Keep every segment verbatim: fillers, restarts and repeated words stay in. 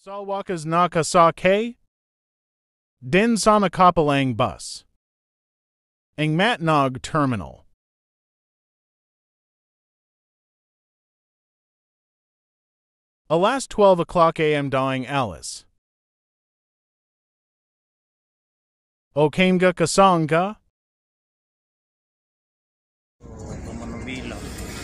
Stalwakas Nakasake, Din Sanakapalang Bus, Ang Matnog Terminal. Alas twelve o'clock a m Daing Alice. Okamga Kasanga, Manubila.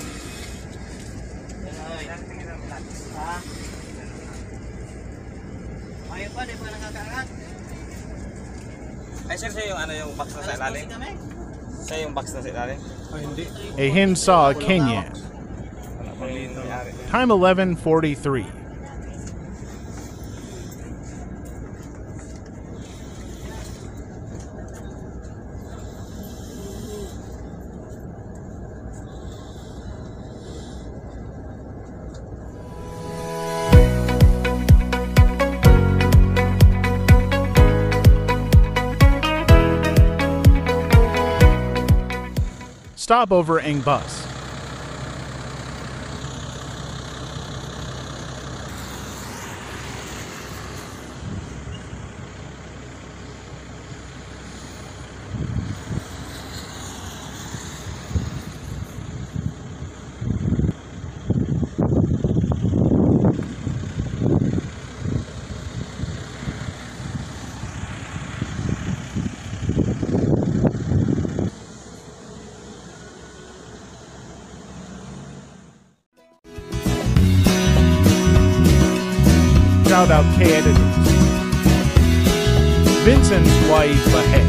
Ayaw pa, di pa nakakaangat. Ay sir, siya yung ano yung box na sa ilalim? Siya yung box na sa ilalim? Oh, hindi. Ahinsa, Kenya. Wala pa rin nangyari. Time eleven forty-three. Stop over Ang Bus. Shout out K-Editors. Vincent Y. Bahay.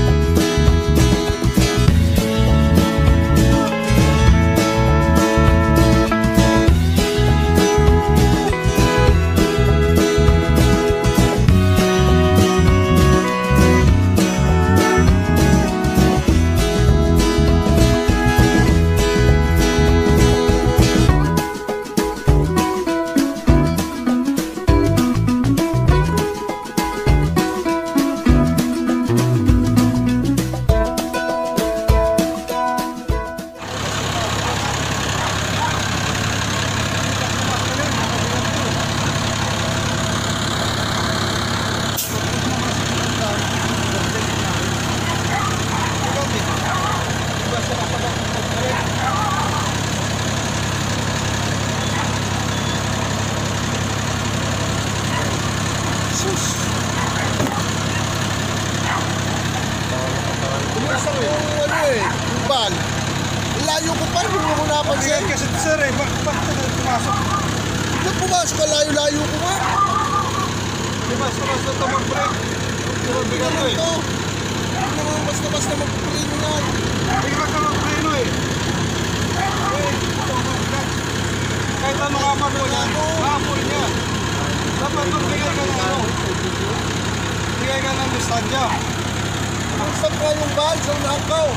Pumasok yung ano eh, yung van. Layo ko pa, hindi mo napansin. Kasi sir eh, bakit bakit ka pumasok? Ba't pumasok ka, layo-layo ko nga? Di ba, basta ito mag-break. Pero bigat to eh. Ito, hindi naman basta-basta magpuprino yan. Bigat ka mag-preno eh. Eh, ito mag-break. Kahit ano kapag mo niya, kapoy niya. Dapat magbigay ka ng ano. Bigay ka ng distansya. Ang sakwa yung van sa unakaw.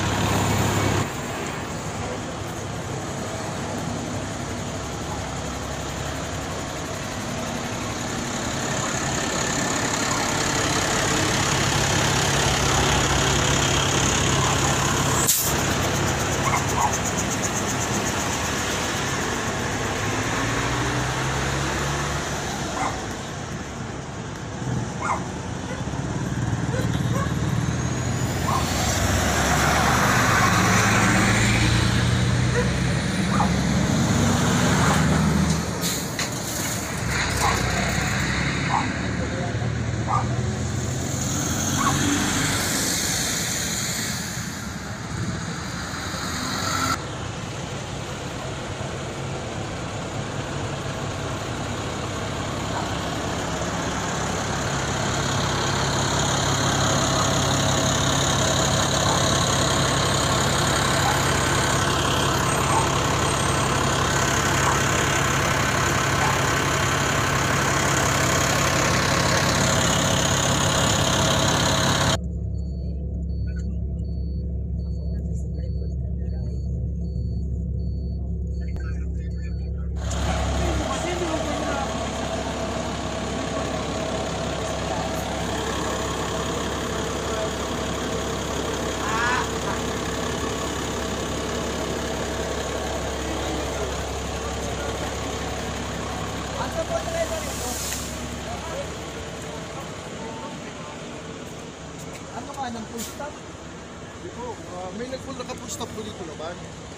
ka ng full stop. Di po, ah, may nag-full naka-full stop po dito naman.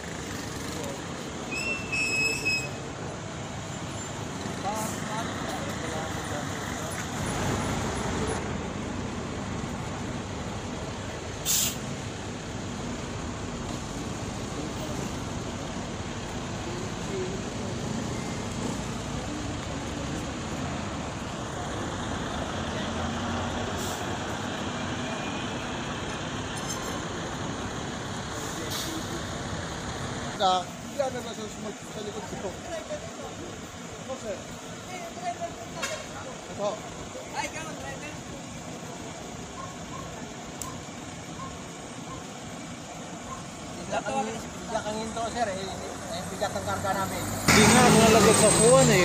Na, bigla na nasa sumag sa likod ko. Ito, sir. Ito. Ay, ikaw, driver. Bigla kang, bigla kang hinto, sir. Eh, eh, bigat ang karga namin. Hindi nga, nalagay sa kuwan eh.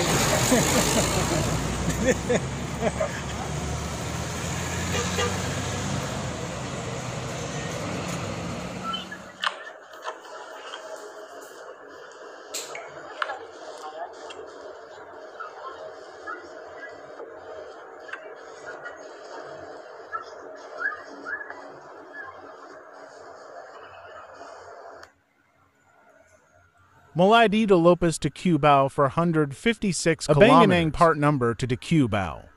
Malay de Lopez to Cubao for one hundred fifty-six kilometers. Abanganang part number to the Cubao.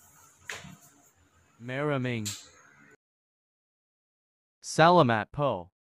Maraming. Salamat po.